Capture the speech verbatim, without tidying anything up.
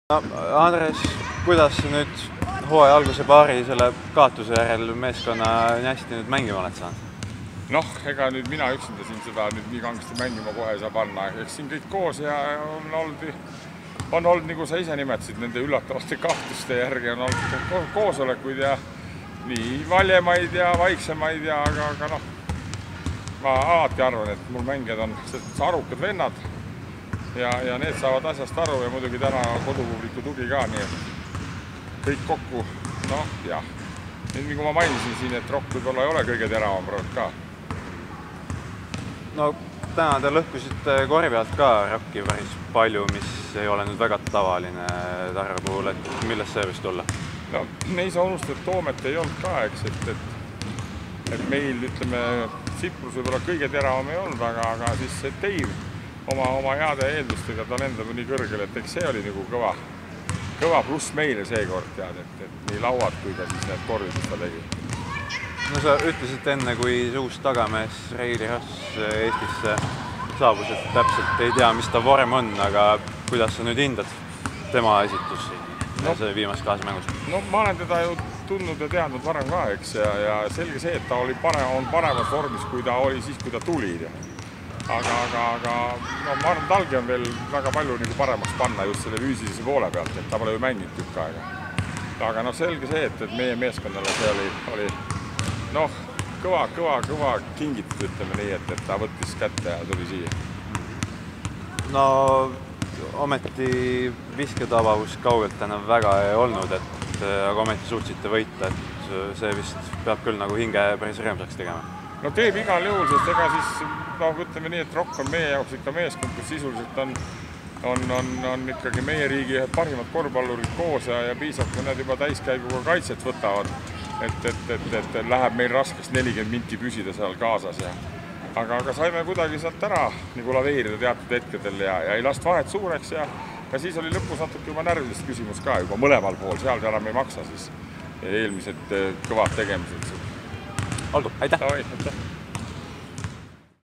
No, Andres, kuidas nüüd hooaja alguse paari selle kaotuse järel meeskonna nii hästi nüüd mängima oled saanud? Noh, ega nüüd mina üksinda siin seda nüüd nii kangesti mängima kohe ei saa panna. Eks siin kõik koos ja on olnud, on olnud nagu sa ise nimetasid, nende üllatavate kaotuste järgi on olnud koosolekuid ja nii valjemaid ja vaiksemaid ja aga, aga noh, ma alati arvan, et mul mängijad on arukad vennad ja, ja need saavad asjast aru ja muidugi täna kodupubliku tugi ka, nii et kõik kokku, noh jah. Nüüd, nagu ma mainisin siin, et rokk võib-olla ei ole kõige teravam praegu ka. No täna te lõhkusite korvi alt ka rokki päris palju, mis ei ole nüüd väga tavaline Tarre puhul, et millest see võis tulla? No me ei saa unustada, et Toomet ei olnud ka, eks, et, et, et meil, ütleme, Siprus võib-olla kõige teravam ei olnud, aga, aga siis see Dave oma, oma heade eeldustega ta lendab nii kõrgele, et eks see oli nagu kõva, kõva pluss meile seekord, tead, et, et nii lauad kui ka siis need korvid, mis ta tegi. No sa ütlesid enne, kui see uus tagamees Reili Ross Eestisse saabus, et täpselt ei tea, mis ta varem on, aga kuidas sa nüüd hindad tema esitus no, see viimas kaasmängus? No ma olen teda ju tundnud ja teadnud varem ka, eks, ja, ja selge see, et ta oli pare, on paremas vormis, kui ta oli siis, kui ta tuli. Aga, aga, aga no, ma arvan, talgi on veel väga palju nagu paremaks panna just selle füüsilise poole pealt, et ta pole ju mänginud tükk aega. Aga no selge see, et, et meie meeskonnale see oli, oli noh, kõva, kõva, kõva kingitud, ütleme nii, et, et ta võttis kätte ja tuli siia. No ometi visketabavus kaugelt enam väga ei olnud, et aga ometi suutsite võita, et see vist peab küll nagu hinge päris rõõmsaks tegema. No teeb igal juhul, sest ega siis, noh, ütleme nii, et Rokk on meie jaoks ikka meeskond, kus sisuliselt on, on, on, on ikkagi meie riigi parimad korvpallurid koos ja, ja piisab, kui nad juba täiskäiguga kaitset võtavad, et, et, et, et läheb meil raskeks nelikümmend minti püsida seal kaasas. Ja. Aga, aga saime kuidagi sealt ära nagu laveerida teatud hetkedel ja, ja ei last vahet suureks ja, ja siis oli lõpus natuke juba närvilist küsimus ka juba mõlemal pool, seal enam ei maksa siis eelmised kõvad tegemised. Olgu, aitäh! Aitäh!